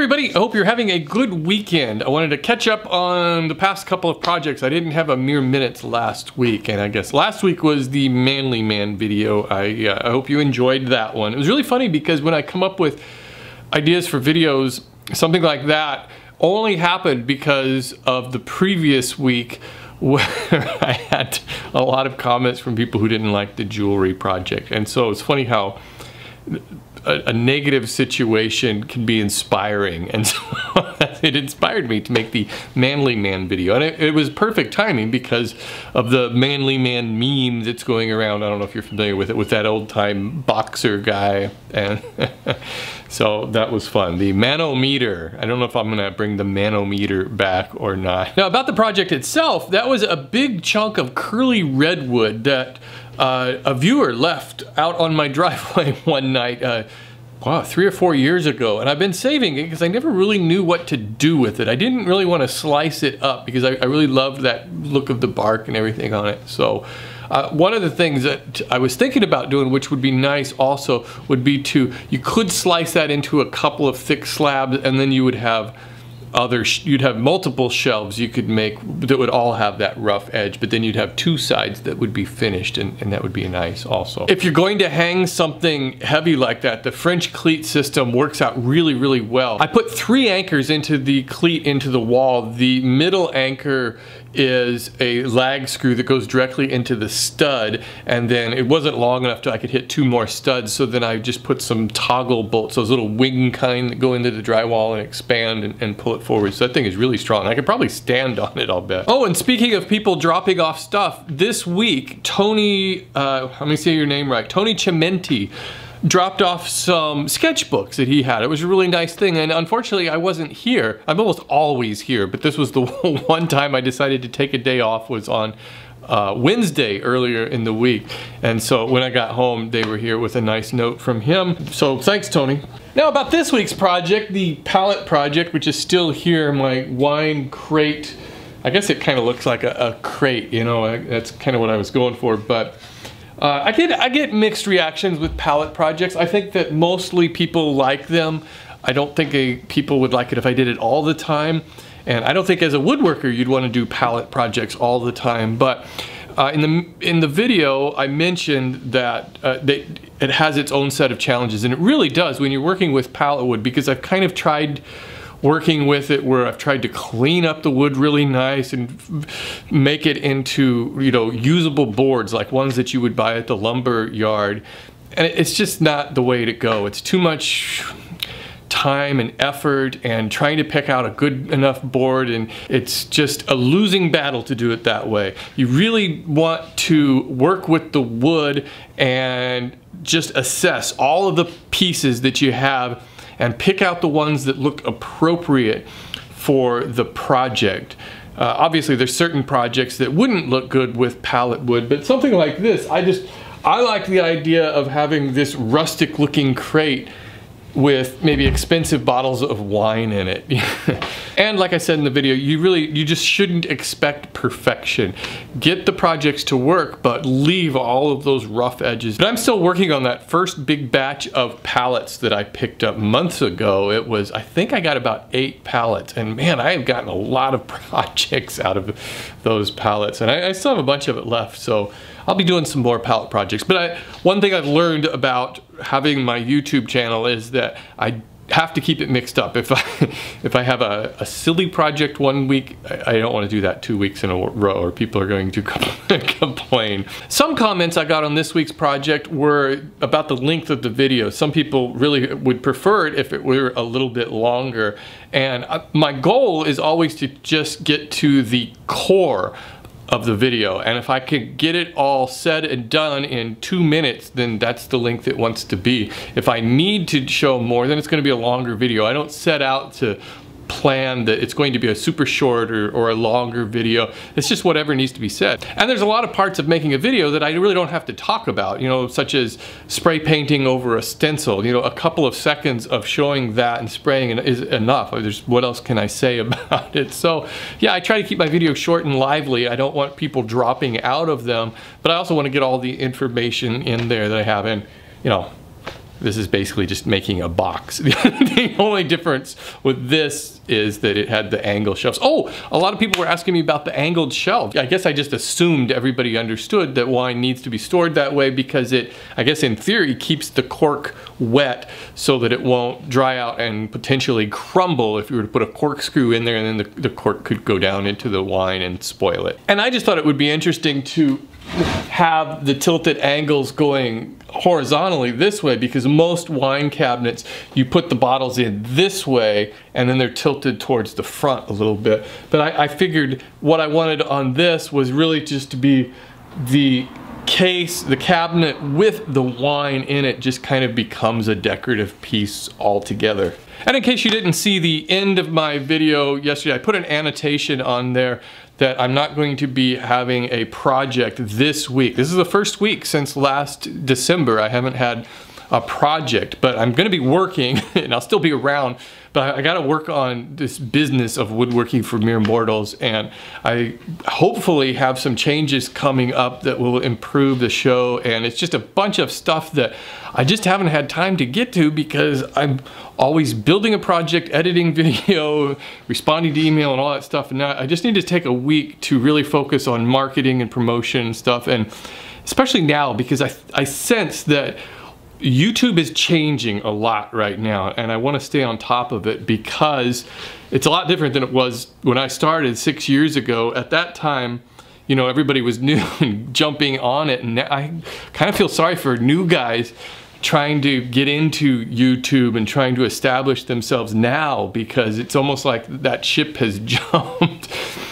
everybody, I hope you're having a good weekend. I wanted to catch up on the past couple of projects. I didn't have a mere minutes last week, and I guess last week was the Manly Man video. I hope you enjoyed that one. It was really funny because when I come up with ideas for videos, something like that only happened because of the previous week where I had a lot of comments from people who didn't like the jewelry project. And so it's funny how a negative situation can be inspiring, and so it inspired me to make the Manly Man video, and it was perfect timing because of the Manly Man meme that's going around. I don't know if you're familiar with it, with that old-time boxer guy, and so that was fun. The manometer. I don't know if I'm gonna bring the manometer back or not. Now about the project itself, that was a big chunk of curly redwood that a viewer left out on my driveway one night, wow, 3 or 4 years ago, and I've been saving it because I never really knew what to do with it. I didn't really want to slice it up because I really loved that look of the bark and everything on it. So one of the things that I was thinking about doing, which would be nice also, would be you could slice that into a couple of thick slabs, and then you would have you'd have multiple shelves you could make that would all have that rough edge, but then you'd have two sides that would be finished, and that would be nice also. If you're going to hang something heavy like that, the French cleat system works out really, really well. I put 3 anchors into the cleat into the wall. The middle anchor is a lag screw that goes directly into the stud, and then it wasn't long enough I could hit 2 more studs, so then I just put some toggle bolts, those little wing kind that go into the drywall and expand and pull it forward. So that thing is really strong. I could probably stand on it, I'll bet. Oh, and speaking of people dropping off stuff, this week Tony, let me say your name right, Tony Chimenti dropped off some sketchbooks that he had. It was a really nice thing, and unfortunately I wasn't here. I'm almost always here, but this was the one time I decided to take a day off, was on Wednesday earlier in the week. And so when I got home, they were here with a nice note from him. So thanks, Tony. Now about this week's project, the pallet project, which is still here, my wine crate. I guess it kind of looks like a crate, you know, that's kind of what I was going for, but I get mixed reactions with pallet projects. I think that mostly people like them. I don't think people would like it if I did it all the time. And I don't think as a woodworker you'd want to do pallet projects all the time. But in the video I mentioned that it has its own set of challenges, and it really does when you're working with pallet wood, because I've kind of tried working with it where I've tried to clean up the wood really nice and make it into, you know, usable boards like ones that you would buy at the lumber yard, and it's just not the way to go. It's too much time and effort and trying to pick out a good enough board, and it's just a losing battle to do it that way. You really want to work with the wood and just assess all of the pieces that you have and pick out the ones that look appropriate for the project. Obviously there's certain projects that wouldn't look good with pallet wood, but something like this, I like the idea of having this rustic looking crate with maybe expensive bottles of wine in it. And like I said in the video, you just shouldn't expect perfection. Get the projects to work, but leave all of those rough edges. But I'm still working on that first big batch of pallets that I picked up months ago. It was, I think I got about 8 pallets, and man, I have gotten a lot of projects out of those pallets, and I still have a bunch of it left, so I'll be doing some more pallet projects. But one thing I've learned about having my YouTube channel is that I have to keep it mixed up. If I have a silly project one week, I don't want to do that 2 weeks in a row, or people are going to complain. Some comments I got on this week's project were about the length of the video. Some people really would prefer it if it were a little bit longer, and my goal is always to just get to the core of the video, and if I could get it all said and done in 2 minutes, then that's the length it wants to be. If I need to show more, then it's going to be a longer video. I don't set out to plan that it's going to be a super short or a longer video. It's just whatever needs to be said. And there's a lot of parts of making a video that I really don't have to talk about, you know, such as spray painting over a stencil. You know, a couple of seconds of showing that and spraying is enough. What else can I say about it? So yeah, I try to keep my videos short and lively. I don't want people dropping out of them, but I also want to get all the information in there that I have. And you know, This is basically just making a box. The only difference with this is that it had the angle shelves. Oh, a lot of people were asking me about the angled shelf. I guess I just assumed everybody understood that wine needs to be stored that way because it, I guess in theory, keeps the cork wet so that it won't dry out and potentially crumble if you were to put a corkscrew in there, and then the cork could go down into the wine and spoil it. And I just thought it would be interesting to have the tilted angles going horizontally this way, because most wine cabinets you put the bottles in this way and then they're tilted towards the front a little bit. But I figured what I wanted on this was really just to be the case, the cabinet with the wine in it just kind of becomes a decorative piece altogether. And in case you didn't see the end of my video yesterday, I put an annotation on there that I'm not going to be having a project this week. This is the first week since last December I haven't had a project, but I'm gonna be working and I'll still be around, but I gotta work on this business of woodworking for mere mortals, and I hopefully have some changes coming up that will improve the show, and it's just a bunch of stuff that I just haven't had time to get to because I'm always building a project, editing video, responding to email and all that stuff, and now I just need to take a week to really focus on marketing and promotion and stuff, and especially now because I sense that YouTube is changing a lot right now, and I want to stay on top of it because it's a lot different than it was when I started 6 years ago. At that time, you know, everybody was new and jumping on it, and I kind of feel sorry for new guys trying to get into YouTube and trying to establish themselves now, because it's almost like that ship has jumped.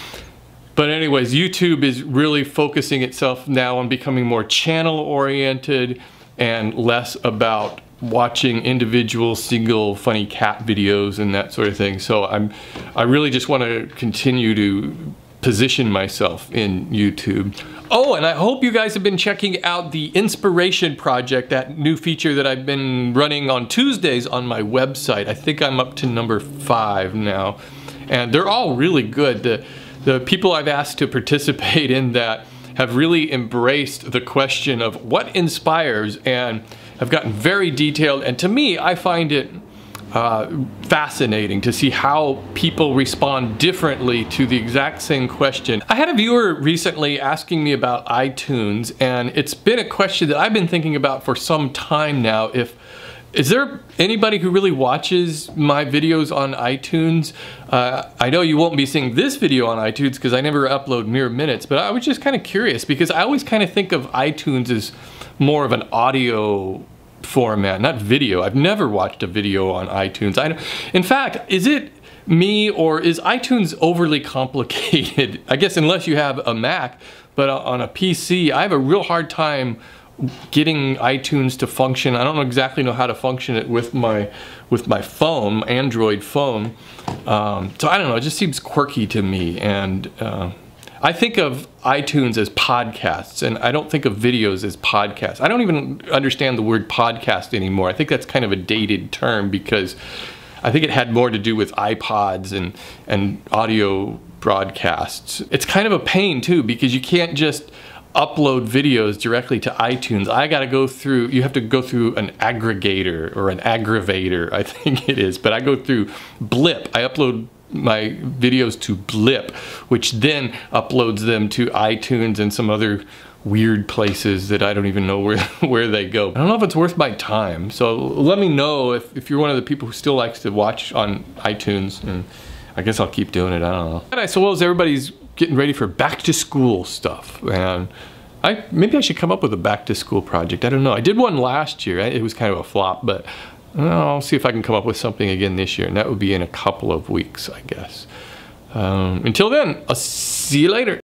But anyways, YouTube is really focusing itself now on becoming more channel oriented and less about watching individual single funny cat videos and that sort of thing. So I really just want to continue to position myself in YouTube. Oh, and I hope you guys have been checking out the Inspiration Project, that new feature that I've been running on Tuesdays on my website. I think I'm up to number 5 now, and they're all really good. The people I've asked to participate in that have really embraced the question of what inspires, and have gotten very detailed, and to me, I find it fascinating to see how people respond differently to the exact same question. I had a viewer recently asking me about iTunes, and it's been a question that I've been thinking about for some time now. Is there anybody who really watches my videos on iTunes? I know you won't be seeing this video on iTunes because I never upload mere minutes, but I was just kind of curious because I always kind of think of iTunes as more of an audio format, not video. I've never watched a video on iTunes. In fact, is it me or is iTunes overly complicated? I guess unless you have a Mac, but on a PC, I have a real hard time getting iTunes to function. I don't exactly know how to function it with my phone, Android phone. So I don't know, it just seems quirky to me, and I think of iTunes as podcasts, and I don't think of videos as podcasts. I don't even understand the word podcast anymore. I think that's kind of a dated term because I think it had more to do with iPods and audio broadcasts. It's kind of a pain too because you can't just upload videos directly to iTunes. I gotta go through, you have to go through an aggregator or an aggravator, I think it is, but I go through Blip. I upload my videos to Blip, which then uploads them to iTunes and some other weird places that I don't even know where they go. I don't know if it's worth my time, so let me know if you're one of the people who still likes to watch on iTunes, and I guess I'll keep doing it, I don't know. And I suppose everybody's getting ready for back to school stuff, and maybe I should come up with a back to school project. I don't know. I did one last year. It was kind of a flop, but I'll see if I can come up with something again this year, and that would be in a couple of weeks, I guess. Until then, I'll see you later.